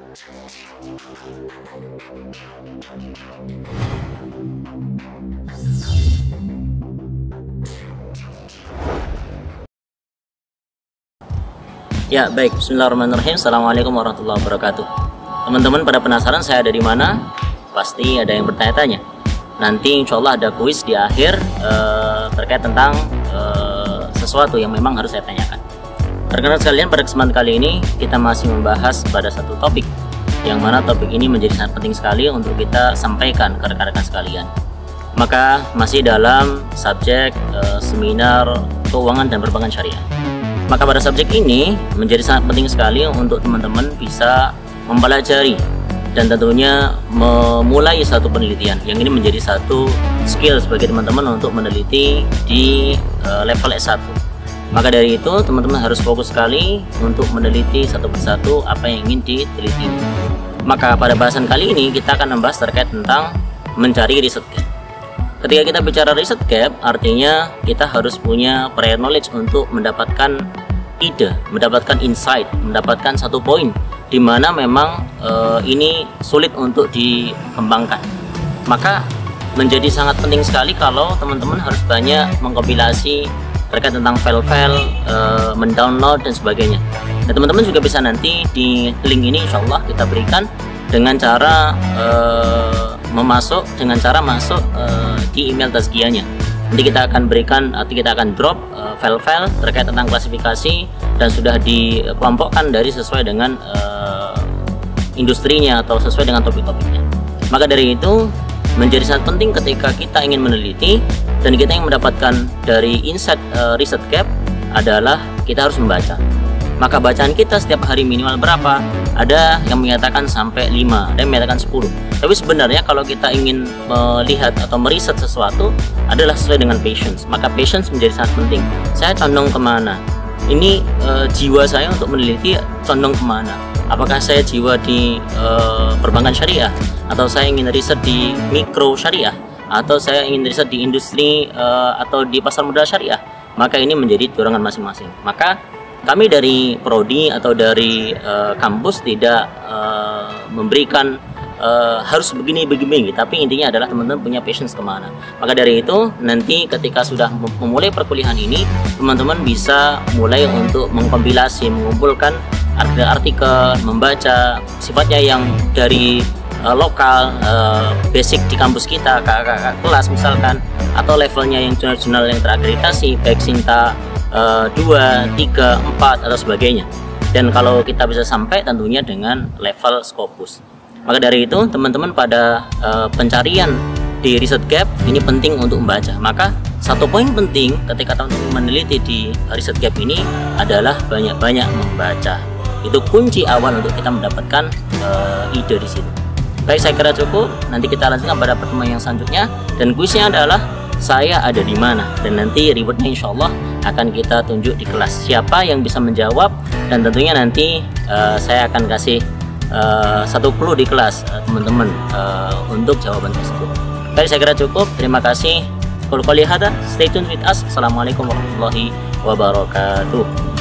Ya, baik. Bismillahirrahmanirrahim. Assalamualaikum warahmatullahi wabarakatuh. Teman-teman pada penasaran saya ada di mana? Pasti ada yang bertanya-tanya. Nanti insya Allah ada kuis di akhir terkait tentang sesuatu yang memang harus saya tanyakan. Rekan-rekan sekalian, pada kesempatan kali ini kita masih membahas pada satu topik, yang mana topik ini menjadi sangat penting sekali untuk kita sampaikan ke rekan-rekan sekalian. Maka masih dalam subjek seminar keuangan dan perbankan syariah. Maka pada subjek ini menjadi sangat penting sekali untuk teman-teman bisa mempelajari dan tentunya memulai satu penelitian, yang ini menjadi satu skill sebagai teman-teman untuk meneliti di level S1. Maka dari itu teman-teman harus fokus sekali untuk meneliti satu persatu apa yang ingin diteliti. Maka pada bahasan kali ini kita akan membahas terkait tentang mencari riset gap. Ketika kita bicara riset gap, artinya kita harus punya prior knowledge untuk mendapatkan ide, mendapatkan insight, mendapatkan satu poin di mana memang ini sulit untuk dikembangkan. Maka menjadi sangat penting sekali kalau teman-teman harus banyak mengkompilasi terkait tentang file-file, mendownload dan sebagainya. Dan teman-teman juga bisa nanti di link ini insya Allah kita berikan dengan cara masuk di email tazkiyahnya. Nanti kita akan berikan, nanti kita akan drop file-file terkait tentang klasifikasi dan sudah dikelompokkan dari sesuai dengan industrinya atau sesuai dengan topik-topiknya. Maka dari itu menjadi sangat penting ketika kita ingin meneliti dan kita ingin mendapatkan dari insight riset gap adalah kita harus membaca. Maka bacaan kita setiap hari minimal berapa? Ada yang menyatakan sampai 5, ada yang menyatakan 10. Tapi sebenarnya kalau kita ingin melihat atau meriset sesuatu adalah sesuai dengan patience. Maka patience menjadi sangat penting. Saya condong kemana? Ini jiwa saya untuk meneliti condong kemana? Apakah saya jiwa di perbankan syariah? Atau saya ingin riset di mikro syariah? Atau saya ingin riset di industri atau di pasar modal syariah? Maka ini menjadi dorongan masing-masing. Maka kami dari prodi atau dari kampus tidak memberikan harus begini, tapi intinya adalah teman-teman punya patience kemana. Maka dari itu nanti ketika sudah memulai perkuliahan ini, teman-teman bisa mulai untuk mengkompilasi, mengumpulkan artikel, membaca sifatnya yang dari lokal, basic di kampus kita, kakak kelas misalkan, atau levelnya yang jurnal-jurnal yang terakreditasi, baik Sinta 2, 3, 4 atau sebagainya. Dan kalau kita bisa sampai tentunya dengan level Scopus. Maka dari itu teman-teman pada pencarian di riset gap ini penting untuk membaca. Maka satu poin penting ketika teman-teman meneliti di riset gap ini adalah banyak-banyak membaca. Itu kunci awal untuk kita mendapatkan ide di situ. Baik, saya kira cukup. Nanti kita lanjutkan pada pertemuan yang selanjutnya, dan kuisnya adalah saya ada di mana, dan nanti rewardnya insya Allah akan kita tunjuk di kelas siapa yang bisa menjawab, dan tentunya nanti saya akan kasih satu clue di kelas teman-teman untuk jawaban tersebut. Baik, saya kira cukup. Terima kasih. Qul qali hadza, stay tuned with us. Assalamualaikum warahmatullahi wabarakatuh.